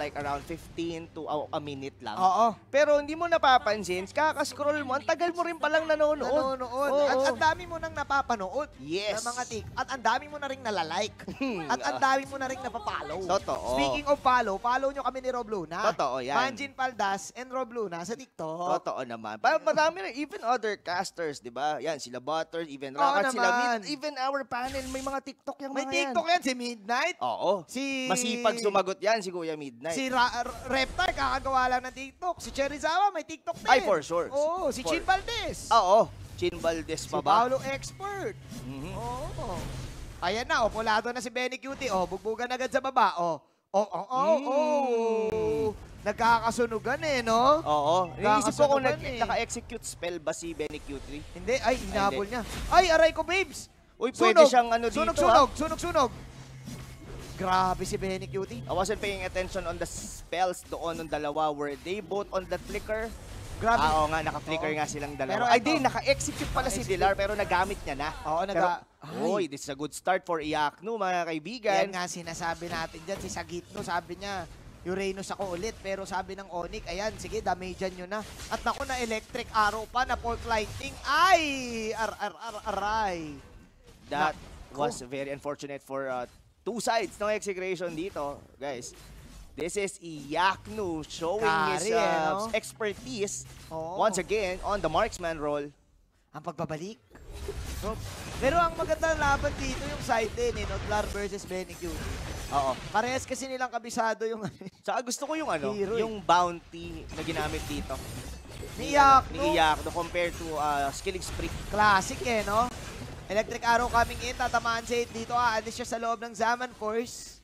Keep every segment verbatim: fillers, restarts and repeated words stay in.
like around fifteen to a, a minute lang. Oo. Pero hindi mo napapansin, kakascroll mo, ang tagal mo rin palang nanonood. Nanonood. Oo. At ang dami mo nang napapanood. Yes. Na mga tik. At ang dami mo na rin nalalike. At ang dami mo na rin napapollow. Totoo. Speaking of follow, follow nyo kami ni Rob Luna. Totoo yan. Manjin Paldas and Rob Luna sa TikTok. Totoo naman. Pa marami rin, even other casters, di ba? Yan, sila Butters, even Oo Rocket, sila naman. Mid, even our panel, may mga TikTok yung May mga TikTok yan. Si Midnight. yan. Oo. Si... Masipag sumagot yan, si Kuya Midnight. Si Ra Reptar, kakagawa lang ng TikTok. Si Cherizawa, may TikTok din. Ay, for sure. Oo, si For- Chin Valdez. Oo. Chin Valdez Si pa ba? Paolo Expert. Mhm. Oo. Ayan na, oh, pulado na si Benny Cutie. Oh, bugbugan agad sa baba. Oh, oh, oh, oh, Mm. oh. Nagkakasunugan eh, no? Oo. Iniisip ko kung nag- Nakakasunugan eh. naka-execute spell ba si Benny Q three. Hindi, ay, hinabol hindi. niya. Ay, aray ko, babes. Uy, pwede siyang ano dito, Sunog, ah. sunog, sunog, sunog. Grabe si Benny Cutie. I wasn't paying attention on the spells doon ng dalawa. Were they both on the flicker? Grabe. Ah, oo nga, naka-flicker Oo. nga silang Pero dalawa. Ay, ito- di, naka-execute pala si Naka-execute. Dilar pero nagamit niya na. Oo, naga... Pero, Uy, this is a good start for Iakno, mga kaibigan. Yan nga sinasabi natin dyan. Si Sagitno, sabi niya, Uranus ako ulit. Pero sabi ng Onyx, ayan, sige, damagean nyo na. At naku, na electric arrow pa, na fault lighting. Ay! Ar, ar, ar, aray. That Naku. was very unfortunate for uh, two sides ng execration dito, guys. This is Iakno showing his Kari, eh, uh, no? expertise Oo. once again on the marksman role. Ang pagbabalik. So, pero ang magandang laban dito yung side din, eh, Notlar versus Benny Q. Oo. Parehas kasi nilang kabisado yung Saka gusto ko yung ano, Hero, eh. yung bounty na ginamit dito. Ni Iakno. Ni Iakno compared to uh, Skilling Spree. Classic eh, no? Electric arrow coming in, tatamaan si It dito, aalis siya sa loob ng Zaman Force.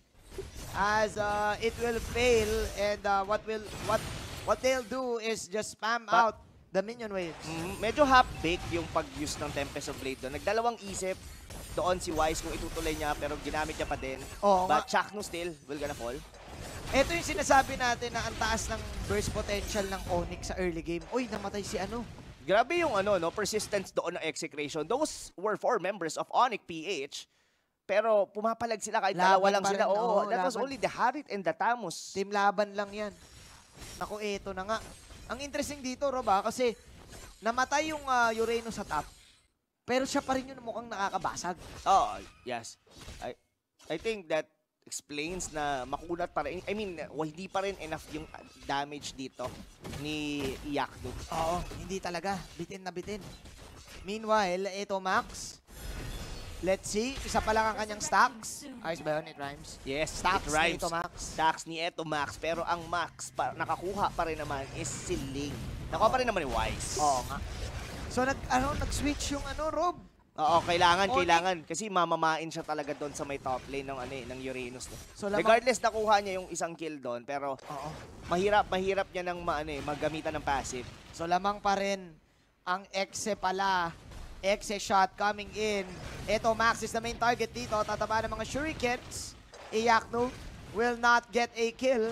As uh, it will fail and uh, what will what what they'll do is just spam But- out the minion waves. Mm, medyo half-baked yung pag-use ng Tempest of Blade doon. Nagdalawang isip doon si Wise kung itutuloy niya pero ginamit niya pa din. Oo nga. But Chakno still will gonna fall. Ito yung sinasabi natin na ang taas ng burst potential ng Onyx sa early game. Uy, namatay si ano? Grabe yung ano, no, persistence doon ng execration. Those were four members of Onyx P H. Pero pumapalag sila kahit Laban dalawa lang pa sila. rin, Oo, oo, that was laban. only the Harit and the Tamus. Team laban lang yan. Naku, eto na nga. Ang interesting dito, Rob, ah, kasi namatay yung uh, Uranus sa top. Pero siya pa rin yung mukhang nakakabasag. Oh, yes. I I think that explains na makunat pa rin. I mean, well, hindi pa rin enough yung damage dito ni Iakno. Oo, hindi talaga. Bitin na bitin. Meanwhile, ito Max. Let's see. Isa pa lang ang kanyang stacks. Ayos ba yun? It rhymes. Yes, Stacks it rhymes. nito, Max. Stacks ni Eto Max. Pero ang Max, pa, nakakuha pa rin naman is si Ling. Nakuha pa rin naman ni Wise. Oo nga. So, nag, ano, nag-switch yung ano, Rob. Oo, kailangan, Onyx. kailangan. Kasi mamamain siya talaga doon sa may top lane ng, ano, eh, ng Uranus. No? So, lamang- Regardless, nakuha niya yung isang kill doon. Pero Oo. mahirap, mahirap niya ng ma, ano, eh, maggamitan ng passive. So, lamang pa rin ang Exe pala. Exe shot coming in. Ito, Max is the main target dito. Tataba ng mga shurikens. Iakno will not get a kill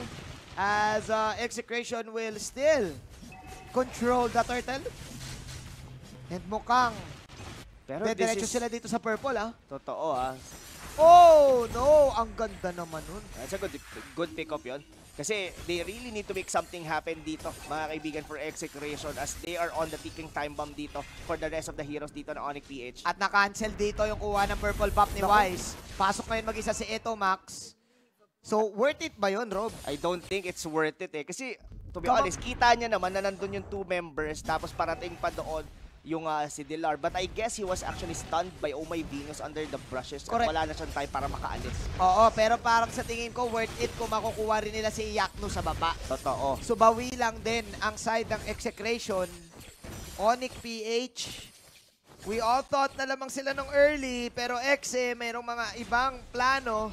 as uh, Execration will still control the turtle. And mukhang Pero diretso this is, sila dito sa purple, ah. totoo ah. Oh, no! Ang ganda naman nun. That's a good, good pick up yun. Kasi they really need to make something happen dito, mga kaibigan, for execution as they are on the ticking time bomb dito for the rest of the heroes dito ng Onyx P H. At na-cancel dito yung kuha ng purple buff ni Naku. Wise. Pasok ngayon mag-isa si Eto, Max. So, worth it ba yun, Rob? I don't think it's worth it eh. Kasi, to be Come on. honest, kita niya naman na nandun yung two members tapos parating pa doon yung uh, si Dilar. But I guess he was actually stunned by Oh My Venus under the brushes. At Correct. wala na siyang time para makaalis. Oo, pero parang sa tingin ko, worth it kung makukuha rin nila si Iakno sa baba. Totoo. So, bawi lang din ang side ng Execration. Onyx P H. We all thought na lamang sila nung early, pero Exe, mayroong mga ibang plano.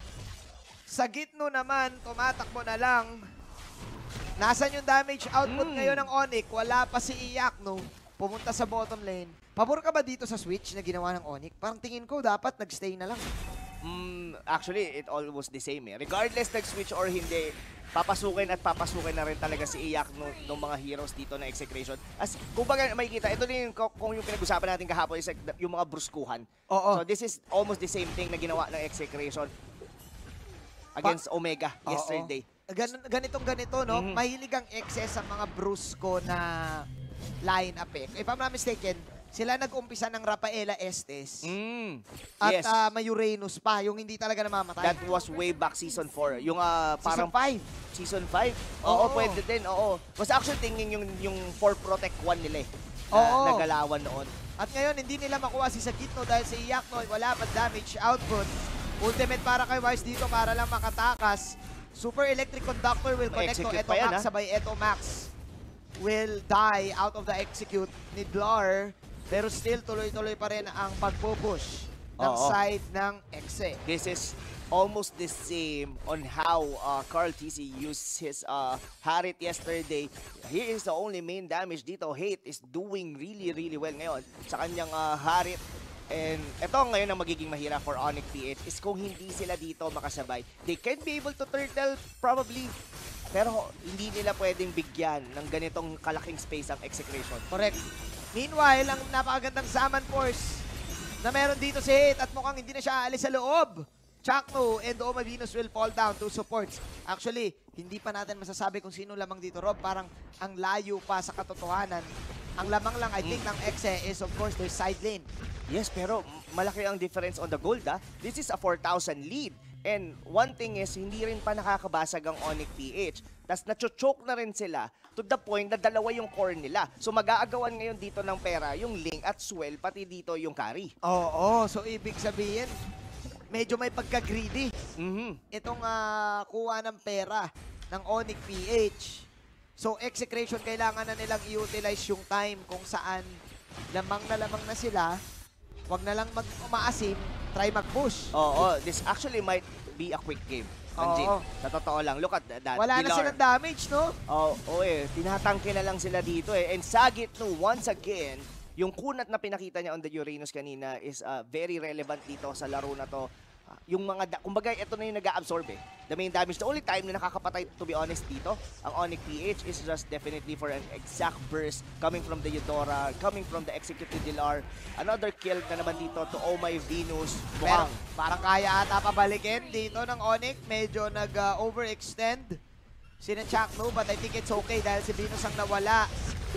Sa Gitno naman, tumatakbo na lang. Nasaan yung damage output Mm. ngayon ng Onyx? Wala pa si Iakno. Pumunta sa bottom lane. Pabor ka ba dito sa switch na ginawa ng Onyx? Parang tingin ko dapat nagstay na lang. Mm, actually, it almost the same eh. Regardless nag-switch or hindi, papasukin at papasukin na rin talaga si Iyak no, ng mga heroes dito na execration. As, kumbaga makikita, ito din yung, kung yung pinag-usapan natin kahapon is like, yung mga bruskuhan. Oo. So this is almost the same thing na ginawa ng execration against Omega Oo. yesterday. gan ganitong ganito, no? Mhm. Mahilig ang excess sa mga brusco na line-up eh. If I'm not mistaken, sila nag-umpisa ng Rafaela Estes Mm. at Yes. ah, may Uranus pa, yung hindi talaga namamatay. That was way back season four. Yung ah, Season parang five. season five. Oo, Oo. pwede din. Oo. Was actually thinking yung yung for Protect one nila eh. Na, Oo. nagalawan noon. At ngayon, hindi nila makuha si Sagitno dahil si Iyakno wala pa damage output. Ultimate para kay Wise dito para lang makatakas. Super Electric Conductor will connect to Execute Eto pa yan, Max, ha? sabay Eto Max will die out of the execute ni Blar. Pero still, tuloy-tuloy pa rin ang pagpupush ng Oo. side ng Exe. This is almost the same on how uh, Carl T C used his uh, Harit yesterday. He is the only main damage dito. Hate is doing really, really well ngayon sa kanyang uh, Harit. And ito ngayon ang magiging mahirap for Onyx P H is kung hindi sila dito makasabay. They can be able to turtle probably, pero hindi nila pwedeng bigyan ng ganitong kalaking space ang execution. Correct. Meanwhile, ang napakagandang Zaman Force na meron dito si Hate at mukhang hindi na siya aalis sa loob. Chakno and Oma Venus will fall down to supports. Actually, hindi pa natin masasabi kung sino lamang dito, Rob. Parang ang layo pa sa katotohanan. Ang lamang lang, I think, ng Exe is of course their side lane. Yes, pero malaki ang difference on the gold, ah. This is a four thousand lead. And one thing is, hindi rin pa nakakabasag ang Onyx P H. Tapos nacho-choke na rin sila to the point na dalawa yung core nila. So mag-aagawan ngayon dito ng pera, yung Ling at Swell, pati dito yung carry. Oo, so ibig sabihin, medyo may pagka-greedy Mhm. itong ah, kuha ng pera ng Onyx P H. So execration, kailangan na nilang i-utilize yung time kung saan lamang na lamang na sila. Wag na lang mag-umaasim, try mag-push. Oo, this actually might be a quick game. Manjin, Oo. sa totoo lang. Look at that. Wala na Pilar. silang damage, no? Oo, oh, eh. Tinatangke na lang sila dito eh. And Sagit, no, once again, yung kunat na pinakita niya on the Uranus kanina is uh, very relevant dito sa laro na to. Uh, yung mga, da- kumbaga, ito na yung nag-absorb eh. The main damage. The only time na nakakapatay, to be honest, dito, ang Onyx P H is just definitely for an exact burst coming from the Eudora, coming from the Executed Dilar. Another kill na naman dito to Oh My Venus. Pero Mukhang. parang kaya ata pabalikin dito ng Onyx. Medyo nag-overextend si Chakno, but I think it's okay dahil si Venus ang nawala.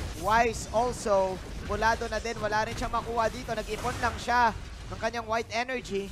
Wise also, pulado na din. Wala rin siyang makuha dito. Nag-ipon lang siya ng kanyang white energy.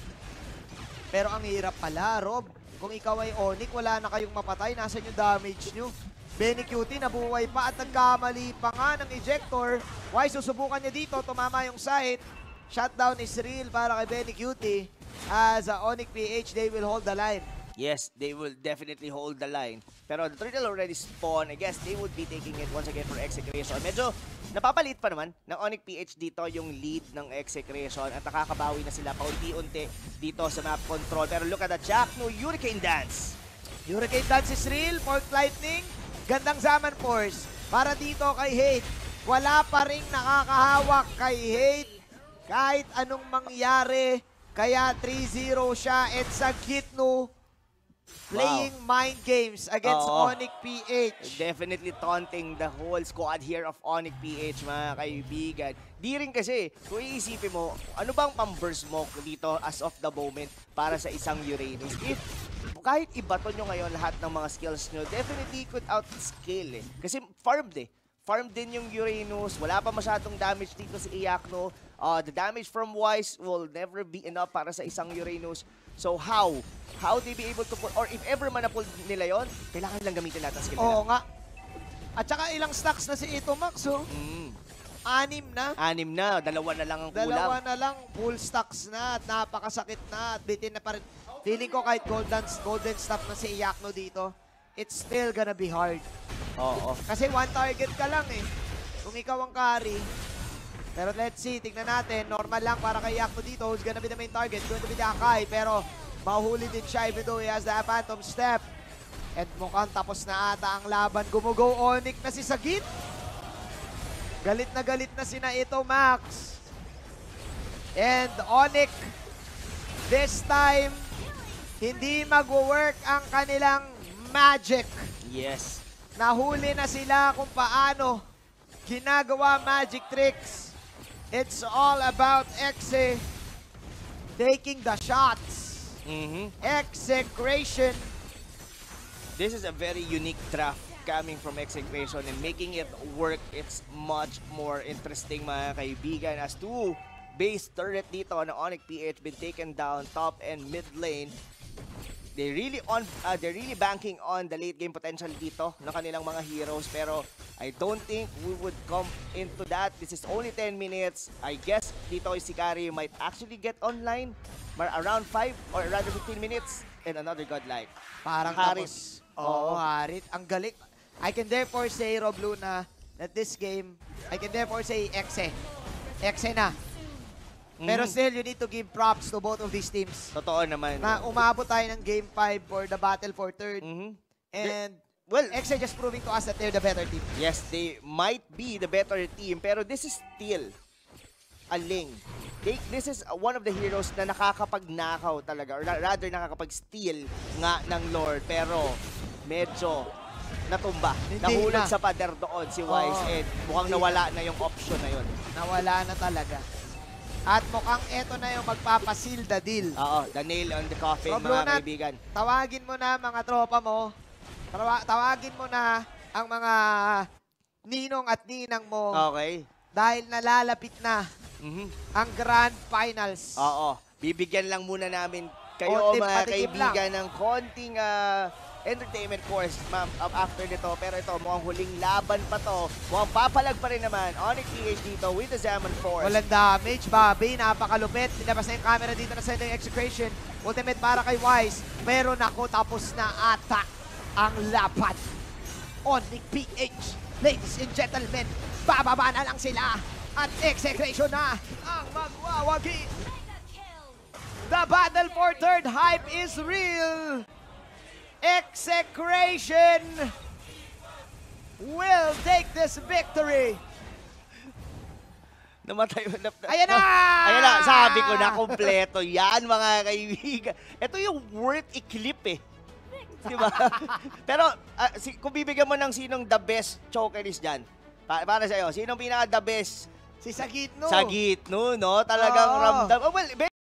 Pero ang hirap pala, Rob. Kung ikaw ay Onyx, wala na kayong mapatay. Nasaan yung damage nyo? Benny Cutie nabuhay pa at nagkamali pa nga ng ejector. Wise, susubukan niya dito. Tumama yung site. Shutdown is real para kay Benny Cutie. As uh, Onyx P H, they will hold the line. Yes, they will definitely hold the line. Pero the turtle already spawned. I guess they would be taking it once again for execution. Medyo napapalit pa naman ng Onyx P H dito yung lead ng execution at nakakabawi na sila paunti-unti dito sa map control. Pero look at the Jack, no Hurricane Dance. Hurricane Dance is real. Fork Lightning. Gandang Zaman Force. Para dito kay Hate. Wala pa rin nakakahawak kay Hate. Kahit anong mangyari. Kaya three zero siya. And sa Gitno, playing mind games against Oo. Onyx P H. Definitely taunting the whole squad here of Onyx P H, mga kaibigan. Di rin kasi, kung iisipin mo, ano bang pang-burst mo dito as of the moment para sa isang Uranus? If kahit ibato nyo ngayon lahat ng mga skills nyo, definitely could outscale eh. Kasi farmed eh. Farmed din yung Uranus, wala pa masyadong damage dito si Iyakno. Uh, the damage from Wise will never be enough para sa isang Uranus. So how? How they be able to pull, or if ever man na-pull nila yon, kailangan lang gamitin lahat ng skill nila. Oo nga. At saka ilang stacks na si Ito Max, oh. Mm. Anim na. Anim na, dalawa na lang ang kulang. Dalawa na lang, full stacks na at napakasakit na at bitin na pa rin. Feeling ko kahit golden, golden stuff na si Iyakno dito, it's still gonna be hard. Oo. Kasi one target ka lang eh. Kung ikaw ang carry. Pero let's see, tignan natin. Normal lang para kay Iyakno dito. Who's gonna be the main target? Going to be the Akai. Pero mahuli din siya even though he has the Phantom Step. And mukhang tapos na ata ang laban. Gumugo Onyx na si Sagit. Galit na galit na sina Ito Max. And Onyx, this time, hindi mag-work ang kanilang magic. Yes. Nahuli na sila kung paano ginagawa magic tricks. It's all about Exe taking the shots. Mhm. Execration This is a very unique draft coming from Execration and making it work, it's much more interesting mga kaibigan as two base turret dito ng Onyx P H been taken down top and mid lane. They really on uh, they're really banking on the late game potential dito ng kanilang mga heroes, pero I don't think we would come into that. This is only ten minutes. I guess dito si Kari might actually get online around five or rather fifteen minutes and another godlike. Parang Harit. tapos. Oo, Harit. Ang galing. I can therefore say, Rob Luna, that this game, I can therefore say Exe. Exe na. Pero Mhm. still, you need to give props to both of these teams. Totoo naman. Na umabot tayo ng game five for the battle for third. Mhm. And Well, Exe just proving to us that they're the better team. yes, they might be the better team, pero this is still a Ling. They, this is one of the heroes na nakakapagnakaw talaga, or ra- rather nakakapag-steal nga ng Lord, pero medyo natumba. Hindi Nahulog na. sa pader doon si Wise, Oo. and mukhang Hindi nawala na yung option na yun. Nawala na talaga. At mukhang eto na yung magpapasil the deal. Oo, the nail on the coffin, Rob mga Lunat, kaibigan. Tawagin mo na mga tropa mo. Tawa- tawagin mo na ang mga ninong at ninang mo. Okay. Dahil nalalapit na Mhm. ang Grand Finals. Oo. Bibigyan lang muna namin kayo, Konting mga patikim kaibigan, ng konting ah, entertainment course, ma'am, up after nito. Pero ito, mukhang huling laban pa to. Mukhang papalag pa rin naman. Onyx P H dito with the Zaman Force. Walang damage, Bobby. Napakalupit. Pinabas na yung camera dito na sending execution. Ultimate para kay Wise. Pero naku, tapos na ata ang lapat. Onyx P H. Ladies and gentlemen, bababa na lang sila. At execution na ang magwawagi. The battle for third hype is real. Execration will take this victory. Namatay. Na, Ayan na! Ayan na, sabi ko na, kompleto yan, mga kaibigan. Ito yung worth i-clip eh. Diba? Pero, ah, si, kung bibigyan mo ng sinong the best chokerist dyan, pa, para sa'yo, sinong pinaka the best Si Sagitno. sa gitno, no? Talagang Oo. ramdam. Oh, well,